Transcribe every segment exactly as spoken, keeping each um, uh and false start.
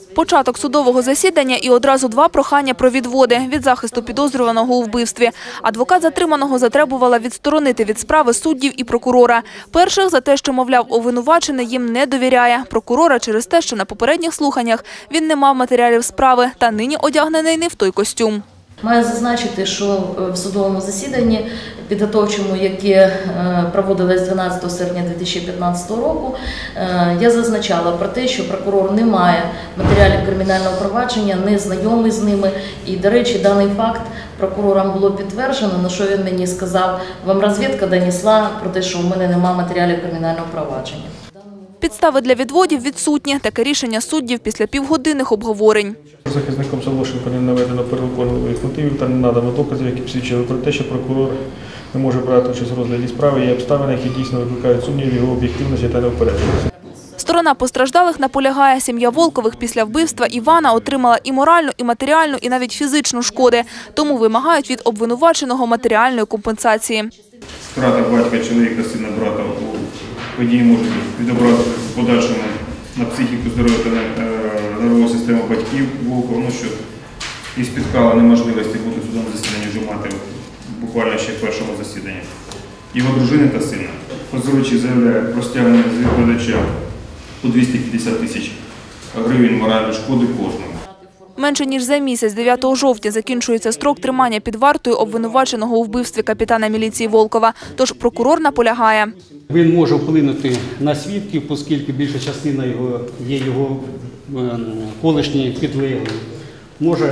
Початок судового засідання і одразу два прохання про відводи від захисту підозрюваного у вбивстві. Адвокат затриманого затребувала відсторонити від справи суддів і прокурора. Перших за те, що, мовляв, обвинувачений їм не довіряє. Прокурора через те, що на попередніх слуханнях він не мав матеріалів справи та нині одягнений не в той костюм. Маю зазначити, що в судовому засіданні підготовчому, яке проводилось дванадцятого серпня дві тисячі п'ятнадцятого року, я зазначала про те, що прокурор не має матеріалів кримінального провадження, не знайомий з ними. І, до речі, даний факт прокурором було підтверджено, на що він мені сказав: вам розвідка донесла про те, що в мене немає матеріалів кримінального провадження. Підстави для відводів відсутні. Таке рішення суддів після півгодинних обговорень. Захисником Солошенко не наведено переконливих мотивів та не надано доказів, які б свідчили про те, що прокурор не може брати участь у розгляді справи, є обставини, які дійсно викликають сумнів в його об'єктивності та неупередженості. Сторона постраждалих наполягає, сім'я Волкових після вбивства Івана отримала і моральну, і матеріальну, і навіть фізичну шкоди. Тому вимагають від обвинуваченого матеріальної компенсації. Втрата батька, чоловіка, сина, брата у події можуть відобразити в подальшому на психіку, здоров'я та нервову систему батьків Волкова, ну, що і спіткала неможливості бути в судовому засіданні вже мати буквально ще в першому засіданні. Його дружини та сина. Позивачі заявляють про стягнення з відповідача у двісті п'ятдесят тисяч гривень моральної шкоди кожному. Менше ніж за місяць, дев'ятого жовтня, закінчується строк тримання під вартою обвинуваченого у вбивстві капітана міліції Волкова. Тож прокурор наполягає. Він може вплинути на свідків, оскільки більша частина його є його колишні підлеглі. Може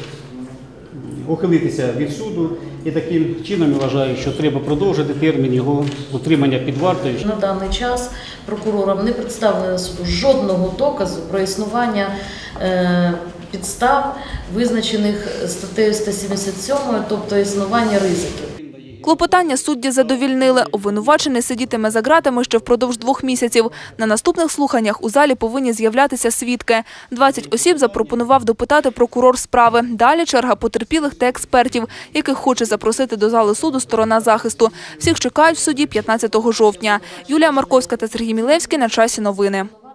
ухилитися від суду і таким чином я вважаю, що треба продовжити термін його утримання під вартою. На даний час прокурором не представлено суду жодного доказу про існування е, підстав, визначених статтею сто сімдесят сім, тобто існування ризиків. Клопотання судді задовільнили. Обвинувачений сидітиме за ґратами ще впродовж двох місяців. На наступних слуханнях у залі повинні з'являтися свідки. двадцять осіб запропонував допитати прокурор справи. Далі черга потерпілих та експертів, яких хоче запросити до зали суду сторона захисту. Всіх чекають в суді п'ятнадцятого жовтня. Юлія Марковська та Сергій Мілевський. На часі новини.